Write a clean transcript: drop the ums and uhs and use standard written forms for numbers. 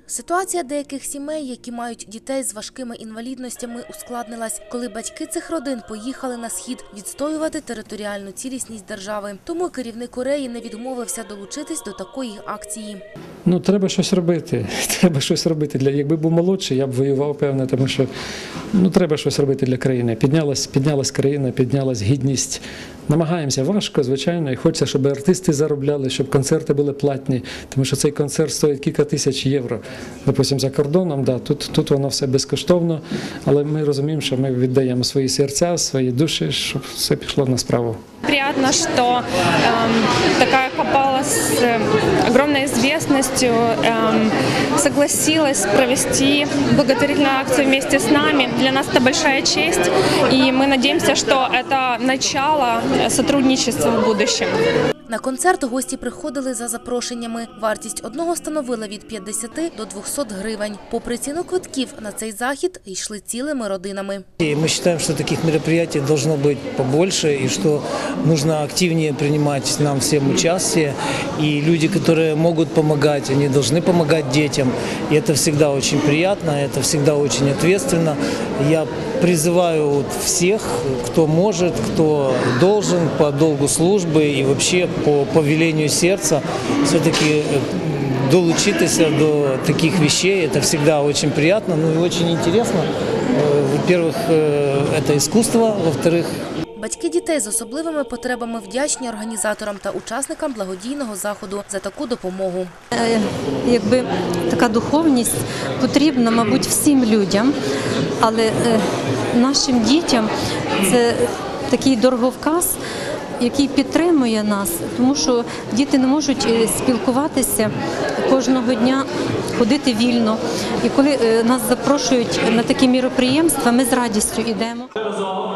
Ситуація деяких сімей, які мають дітей з важкими інвалідностями, ускладнилась, коли батьки цих родин поїхали на Схід відстоювати територіальну цілісність держави. Тому керівник Кореї не відмовився долучитись до такої акції. Треба щось робити. Треба щось робити. Якби був молодший, я б воював, певно, тому що треба щось робити для країни. Піднялась країна, піднялась гідність. Намагаємося важко, звичайно, і хочеться, щоб артисти заробляли, щоб концерти були платні, тому що цей концерт стоїть кілька тисяч євро. Допустимо, за кордоном, тут воно все безкоштовно, але ми розуміємо, що ми віддаємо свої серця, свої душі, щоб все пішло на справу. Приятно, что такая капала с огромной известностью согласилась провести благотворительную акцию вместе с нами. Для нас это большая честь, и мы надеемся, что это начало сотрудничества в будущем. На концерт гості приходили за запрошеннями. Вартість одного становила від 50 до 200 гривень. Попри ціну квитків, на цей захід йшли цілими родинами. Мы считаем, что таких мероприятий должно быть побольше, и что нужно активнее принимать нам всем участие. И люди, которые могут помогать, они должны помогать детям. И это всегда очень приятно, это всегда очень ответственно. Я призываю всех, кто может, кто должен по долгу службы и вообще по повелению сердца все-таки долучиться до таких вещей. Это всегда очень приятно, и очень интересно. Во-первых, это искусство, во-вторых, Батьки дітей з особливими потребами вдячні організаторам та учасникам благодійного заходу за таку допомогу. Якби така духовність потрібна, мабуть, всім людям, але нашим дітям це такий дороговказ, який підтримує нас, тому що діти не можуть спілкуватися кожного дня, ходити вільно. І коли нас запрошують на такі міроприємства, ми з радістю йдемо.